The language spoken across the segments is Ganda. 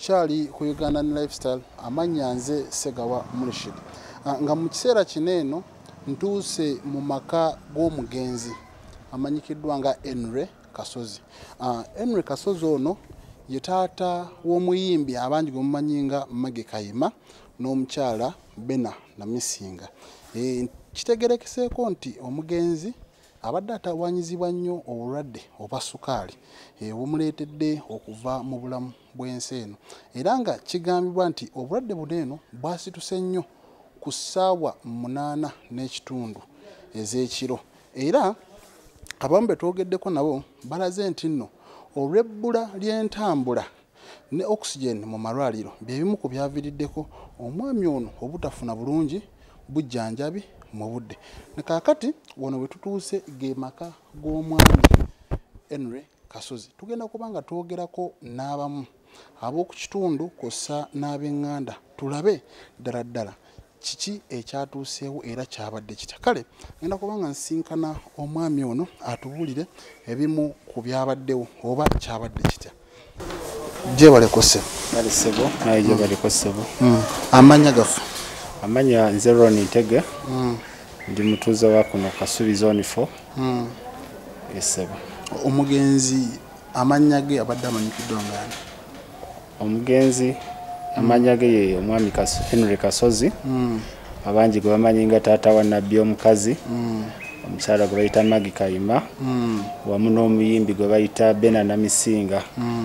tukyali ku Ugandan Lifestyle amanya nze Segawa Murshid nga mu kiseera kineeno ntuuse mu maka g'omugenzi amanyikiddwa nga Henry Kasozi. Henry Kasozi ono ye taata w'omuyimbi abangi gwe mumanyi nga Mage Kayima n'omukyala Bena Namisinga. Kitegerekeseeko nti omugenzi abadde atawaanyizibwa nnyo obulwadde obwa sukaali bumuleetedde okuva mu bulamu bw'ensi eno, era nga kigambibwa nti obulwadde buno eno bwasituse nnyo ku ssaawa 8:30 ez'ekiro, era abamu be twogeddeko nabo balaze nti nno olw'ebbula ly'entambula ne oxygen mu malwaliro byebimu ku byaviiriddeko omwami ono obutafuna bulungi bujjanjabi mu budde. Ne kaakati wano we tutuuse ge maka g'omwami Henry Kasozi. Tugenda kuba nga twogerako n'abamu ab'oku kitundu kw'ossa n'ab'eŋŋanda tulabe ddala ddala kiki ekyatuuseewo era kyabadde kitya. Kale ngenda kuba nga nsinkana omwami ono atubuulire ebimu ku byabaddewo oba kyabadde kitya. Gyebaleko ssebo. Bali ssebo naye gyebaliko ssebo. Amannya gafu? Amanya nze Ron Ntege. Ndi mutuuze wa kuno Kasubi Zone 4. Ssebo. Omugenzi amannya ge abadde amanyikiddwa ng'ani? Omugenzi amanya ge ye omwami Henry Kasozi. Abangi gwe bamanyi nga taata wa Nabbi omukazi. Omukyala gwe bayita Mage Kayima. Wamu n'omuyimbi gwe bayita Bena Namisinga.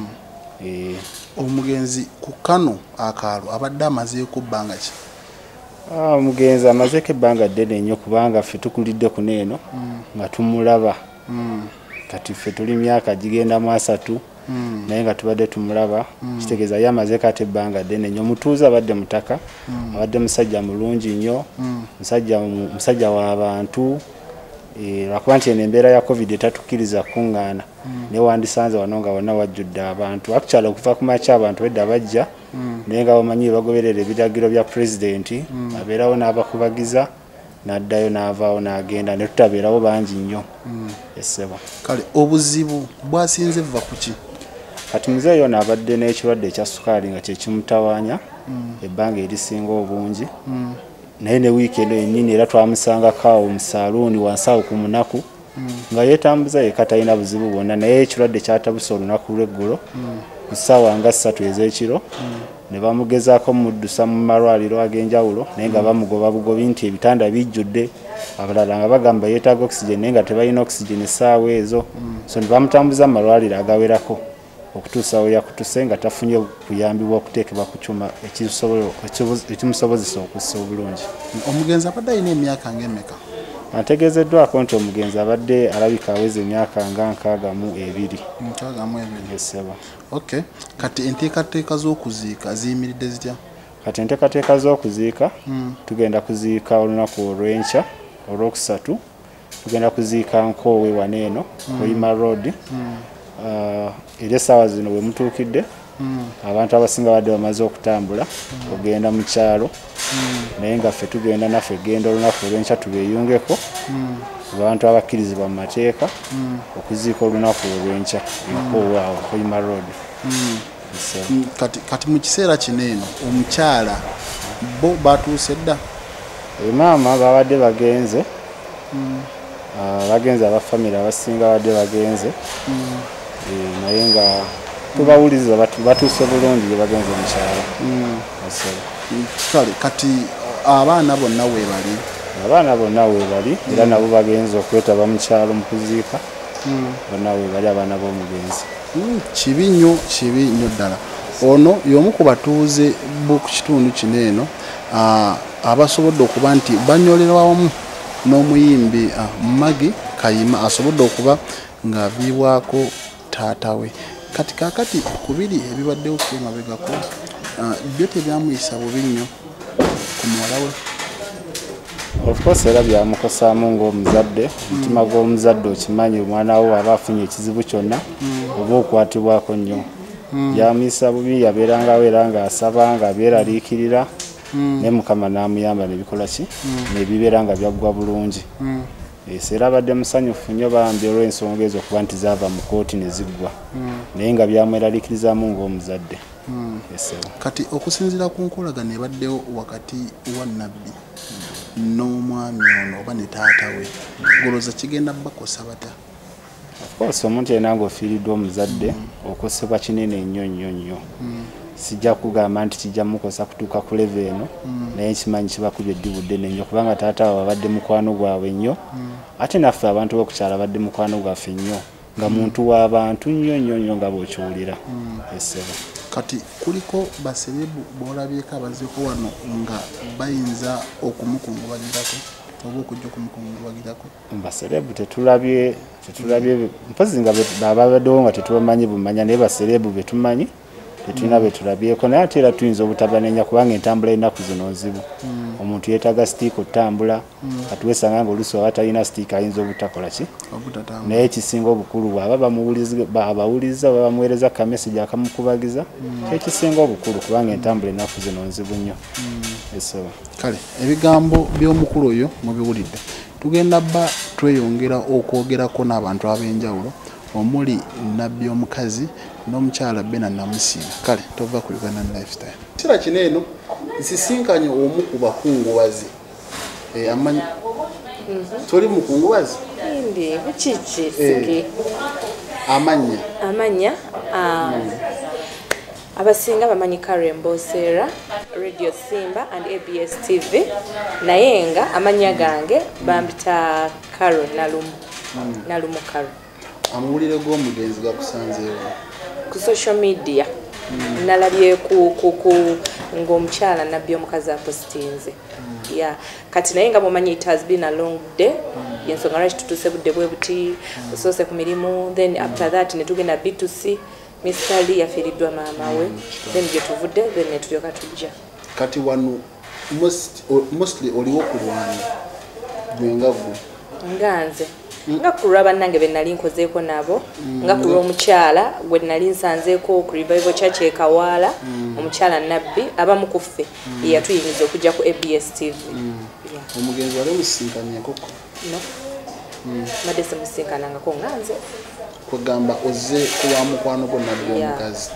Omugenzi ku kano akaalo abadde amazeeko bbanga ki? Omugenzi amazeeko ebbanga ddene nnyo kubanga ffe tukulidde kuno eno nga tumulaba. Kati ffe tuli myaka gigenda mu 3 naye nga tubadde tumulaba. Kitegeeza ye amazeeko ate ebbanga ddene nnyo. Mutuuze abadde mutaka, abadde musajja mulungi nnyo, musajja w'abantu. Lwakuba nti eno embeera ya COVID etatukkiriza kuŋŋaana naye wandisanze wano nga wonna wajjudde abantu. Actually okuva ku makya abantu bedda bajja naye nga bamanyi bagoberera ebiragiro bya pulezidenti, abeerawo n'abakubagiza n'addayo n'avaawo n'agenda ne tutabeerawo bangi nnyo. Essebo. Kale obuzibu bwasinze buva ku ki? Kati muzeeyo n'abadde n'ekirwadde ekya sukaali nga kye kimutawaanya ebbanga erisinga obungi. Naye ne wiiki eno yennyini era twamusangako awo mu saaluuni wansi awo ku munaku nga yeetambuza yekka talina buzibu bwonna, naye ekirwadde kyatabuse olunaku lw'eggulo ku ssaawa nga 3 ez'ekiro ne bamugezaako muddusa mu malwaliro ag'enjawulo naye nga bamugoba bugobi nti ebitanda bijjudde, abalala nga bagamba yeetaaga oxygen naye nga tebalina oxygen essaawa ezo. So ne bamutambuza mu malwaliro agawerako okutuusa we yakutuse nga tafunye kuyambibwa okuteekebwa ku kyuma ekimusobozesa okussa obulungi. Omugenzi abadde alina emyaka ng'emmeka? Ategeezeddwako nti omugenzi abadde alabika aweza emyaka nga 62. 62. Essebo. Okay. Kati enteekateeka z'okuziika ziyimiridde zitya? Kati enteekateeka z'okuziika tugenda kuziika olunaku olw'enkya olwokusatu. Tugenda kuziika Nkoowe wano eno Oyima Road. Era essaawa zino we mutuukidde abantu abasinga badde bamaze okutambula ogenda mu kyalo naye nga ffe tugenda naffe genda olunaku olw'enkya tubeeyungeko abantu abakkirizibwa mu mateeka okuziika olunaku olw'enkya Nkoowe awo Oyima Road. Kati mu kiseera kino eno omukyala bo batuuse dda? Maama babadde bagenze, bagenze abafamire abasinga badde bagenze naye nga tubawuliriza batuuse bulungi gye bagenze mu kyalo. Kale kati abaana bonna weebali? Abaana bonna weebali era nabo bagenze okwetaba mu kyalo mu kuziika. Bonna weebali abaana b'omugenzi. Kibi nnyo ddala. Ono y'omu ku batuuze b'oku kitundu kino eno abasobodde okuba nti banyolera wamu n'omuyimbi Mage Kayima asobodde okuba ng'aviibwako taata we. Kati kaakati ku biri ebibaddewo emabegako byo tebyamuyisa bubi nnyo ku muwala we? Of course era byamukosaamu ng'omuzadde. Omutima gw'omuzadde okimanyi omwana we aba afunye ekizibu kyonna oba okwatibwako nnyo. Byamuyisa bubi, yabeeranga aweera ng'asaba ng'abyeraliikirira naye Mukama n'amuyamba ne bikola ki? Ne bibeera nga byaggwa bulungi. era abadde musanyufu nnyo bambi olw'ensonga ezo kuba nti zaava mu kooti ne ziggwa naye nga byamweraliikirizamu ng'omuzadde. Kati okusinziira ku nkolagana ebaddewo wakati wa Nabbi n'omwami ono oba ne taata we golooza kigenda bakosa bata? Of course omuntu yenna ng'ofiiriddwa omuzadde okosebwa kinene nnyo nnyo nnyo. Sijja kugamba nti kijja mukosa kutuuka ku leve eno naye nkimanyi kibakubye eddibu ddene nnyo kubanga taata we abadde mukwano gwabwe nnyo ate naffe abantu b'okukyala abadde mukwano gwaffe nnyo nga muntu w'abantu nnyo nnyo nnyo nga bw'okiwulira. Kati kuliko baserebu b'olabyeko abazeeko wano nga bayinza okumukungubagirako oba okujja okumukungubagirako? Baserebu tetulabye mpozi nga babaddewo nga tetubamanyi bumanya naye baserebu betumanyi tetulina betulabyeko naye ate era tuyinza obutabanenya kubanga entambula ennaku zino nzibu. Omuntu yeetaaga sitiika otambula kati wesanga nga oluusi waba talina sitiika ayinza obutakola ki naye ekisinga obukulu bw'aba abawuliriza oba bamuweereza kamesegi akamukubagiza ekisinga obukulu kubanga entambula ennaku zino nzibu nnyo. Kale ebigambo by'omukulu oyo mubiwulidde. Tugenda bba tweyongera okwogerako n'abantu ab'enjawulo omuli Nabbi omukazi n'omukyala Bena Namusiime. Kale tova ku Uganda Lifestyle. Kira kino eno nsisinkanye omu ku bakungubazi amanyi toli mukungubazi ndi bukiki sike amanya abasinga bamanyi Karen Mbosera, Radio Simba and ABS TV naye nga amanya gange bambita Karo Nalumu Karo. Amawulire g'omugenzi gakusanzeewo ku social media nalabye ku ng'omukyala Nabbi omukazi apostinze kati naye nga mumanyi it has been a long day yensonga lwaki tutuuse budde bwe buti osoose ku mirimu then after that ne tugenda B2C Mr. Lee yafiiriddwa maama we then gye tuvudde then ne tulyoka tujja. Kati wano mostly oliwo kulwanya gwenga gwe nganze nga kulwa bannange be nali nkozeeko nabo nga kulwa omukyala gwe nali nsanzeeko ku Revival Church e Kawaala omukyala Nabbi abamu ku ffe yatuyingiza okujja ku ABS TV. Omugenzi wali musinkanye koko? No madde semusinkanangako nganze kwegamba ozze kuwa mukwano gwo Nabbi omukazi.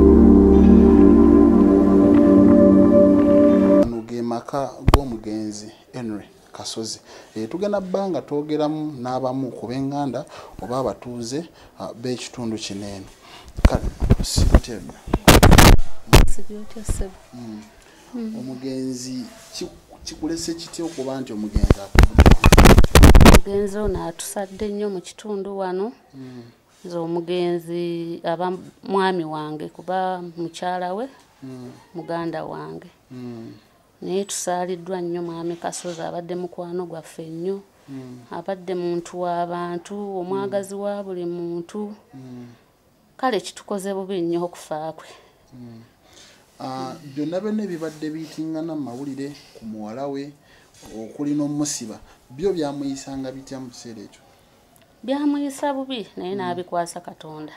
Nuge maka g'omugenzi Henry Kasozi. Tugenda bbanga twogeramu n'abamu ku b'enganda oba abatuuze b'ekitundu kino eno. Kale sibotebwa omugenzi kikulese kitya okuba nti omugenzi akuvudde? Omugenzi ono atusadde nnyo mu kitundu wano. Nze omugenzi aba mwami wange kuba mukyala we muganda wange. Naye tusaaliddwa nnyo mwami Kasozi abadde mukwano gwaffe nnyo abadde muntu w'abantu omwagazi wa buli muntu kale kitukoze bubi nnyo okufa kwe. Byonna byonna ebibadde biyitingana mu mawulire ku muwala we okuli n'omusiba byo byamuyisanga bitya mu kiseera ekyo? Byamuyisa bubi naye n'abikwasa Katonda.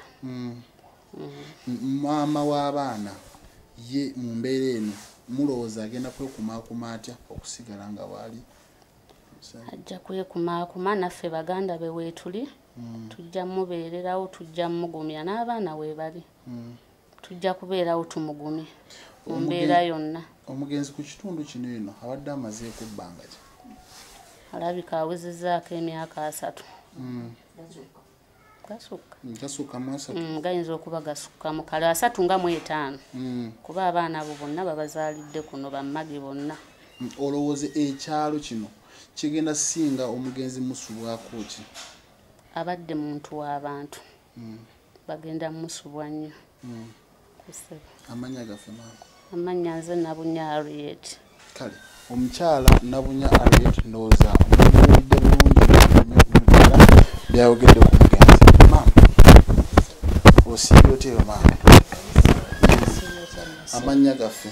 Maama w'abaana ye mu mbeera eno mulowooza agenda kwekumaakuma atya okusigala nga waali? Ajja kwekumaakuma naffe baganda be weetuli tujja mubeererawo tujja mugumya n'abaana we bali tujja kubeerawo tumugumye mu mbeera yonna. Omugenzi ku kitundu kino eno abadde amazeeko bbanga ki? Alabika awezezzaako emyaka 3. Gasukka mu 3? Gayinza okuba gasukka mu kale 3 nga mu 5 kuba abaana abo bonna babazaalidde kuno bammage bonna. Olowooza ekyalo kino kigenda singa omugenzi musubwako ki? Abadde muntu w'abantu bagenda musubwa nnyo. Amanya gaffe maako? Amanya nze Nabunya Harriet. Kale omukyala Nabunya Harriet ndowooza muwulidde bulungi nnyo byayogedde ku mugenzi. Maama osiibye otya maama? Amanya gaffe?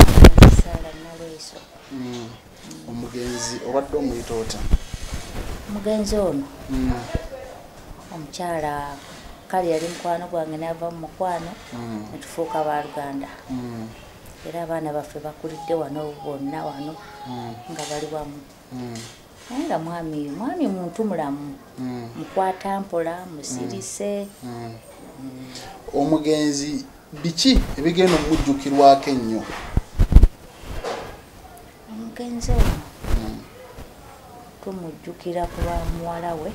Omugenzi obadde omuyita otya? Omugenzi ono omukyala kale yali mukwano gwange n'ava mu mukwano ne tufuuka baaluganda era abaana baffe bakulidde wano bonna wano nga bali wamu. nga mwami muntu mulamu mukwata mpola musirise. Omugenzi biki ebigenda omujjukirwako ennyo? Omugenzi ono tumujjukira ku lwa muwala we,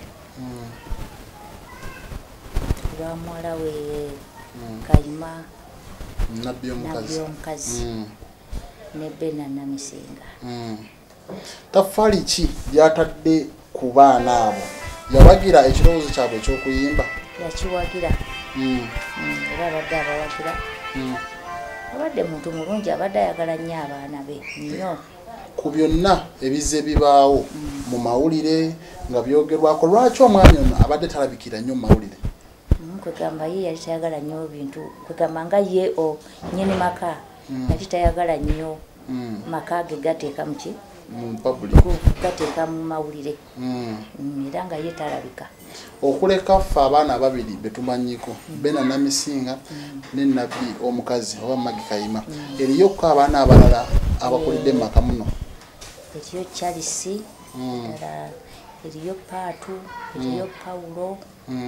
Kayima Nabbi omukazi ne Bena Namisinga. Taffaali ki gy'atadde ku baana abo? Yawagira ekirowoozo kyabwe eky'okuyimba? Yakiwagira. Era abadde abawagira. Abadde muntu mulungi, abadde ayagala nnyo abaana be nnyo. Ku byonna ebizze bibaawo mu mawulire nga byogerwako, lwaki omwami ono abadde talabikira nnyo mu mawulire? Kwegamba ye yali tayagala nnyo bintu, kwegamba nga ye nnyini maka yali tayagala nnyo maka ge gateeka muki gateeka mu mawulire, era nga ye talabika. Okuleka ffe abaana babiri betumanyiko, Bena Namisinga ne Nabbi omukazi oba Magi Kayima, eriyokko abaana abalala abakulidde mu maka muno? Eriyo Charles, eriyo Paatu, eriyo Paulo,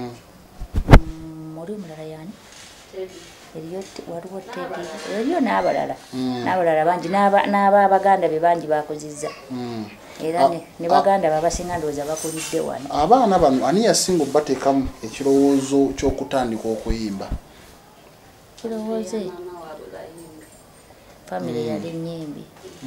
muri mulala yani waliwo Teddy, eriyo n'abalala bangi, n'abaganda be bangi bakozizza. Era ne baganda babasinga ndowooza bakulidde wano. Abaana bano ani yasinga obbateekamu ekirowoozo ky'okutandika okuyimba? Kirowoozo famire yali nnyimbi.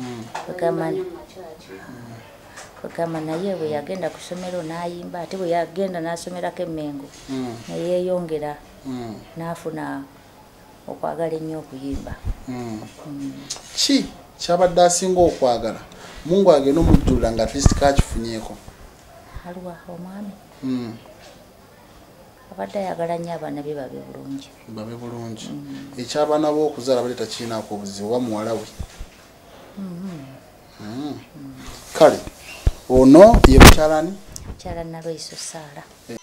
Kwegamba naye bwe yagenda ku ssomero n'ayimba, ate bwe yagenda n'asomerako Emmengo ne yeeyongera n'afuna okwagala ennyo okuyimba. Ki kyabadde asinga okwagala Mungu agenda omujjulira nga atleast kakifunyeeko? Aliwa omwami abadde ayagala nnyo abaana be babe bulungi. Eky'abaana b'okuzaala badde takiinaako obuzibu oba muwala we? Kale ono ye mukyalani? Mukyala Nalweyiso Saala.